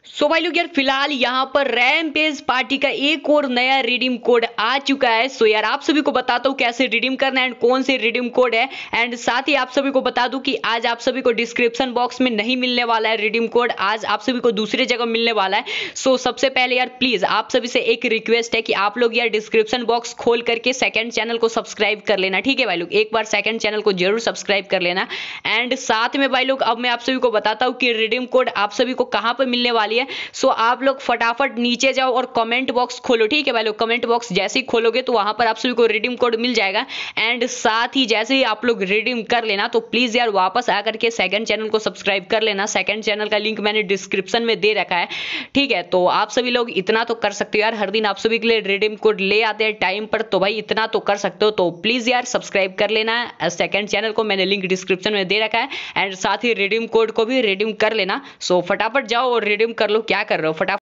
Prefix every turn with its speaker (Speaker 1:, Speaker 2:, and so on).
Speaker 1: सो भाई लोग यार फिलहाल यहाँ पर रैमपेज पार्टी का एक और नया रिडीम कोड आ चुका है। सो यार आप सभी को बताता हूँ कैसे रिडीम करना है एंड कौन से रिडीम कोड है। एंड साथ ही आप सभी को बता दूं कि आज आप सभी को डिस्क्रिप्शन बॉक्स में नहीं मिलने वाला है रिडीम कोड, आज आप सभी को दूसरी जगह मिलने वाला है। सो सबसे पहले यार प्लीज आप सभी से एक रिक्वेस्ट है कि आप लोग यार डिस्क्रिप्शन बॉक्स खोल करके सेकंड चैनल को सब्सक्राइब कर लेना, ठीक है भाई लोग। एक बार सेकंड चैनल को जरूर सब्सक्राइब कर लेना। एंड साथ में भाई लोग अब मैं आप सभी को बताता हूँ कि रिडीम कोड आप सभी को कहाँ पर मिलने वाली है। सो आप लोग फटाफट नीचे जाओ और कमेंट बॉक्स खोलो, ठीक है भाई लोग। कमेंट बॉक्स जैसे ही खोलोगे तो वहां पर आप सभी को रिडीम कोड मिल जाएगा। एंड साथ ही जैसे ही आप लोग रिडीम कर लेना तो प्लीज यार वापस आकर के सेकंड चैनल को सब्सक्राइब कर लेना। सेकंड चैनल का लिंक मैंने डिस्क्रिप्शन में दे रखा है, ठीक है। तो आप सभी लोग इतना तो कर सकते हो यार, हर दिन आप सभी के लिए रिडीम कोड ले आते हैं टाइम पर, तो भाई इतना तो कर सकते हो। तो प्लीज यार सब्सक्राइब कर लेना सेकंड चैनल को, मैंने लिंक डिस्क्रिप्शन में दे रखा है। एंड साथ ही रिडीम कोड को भी रिडीम कर लेना। सो फटाफट जाओ और रिडीम कर लो। क्या कर रहे हो, फटाफट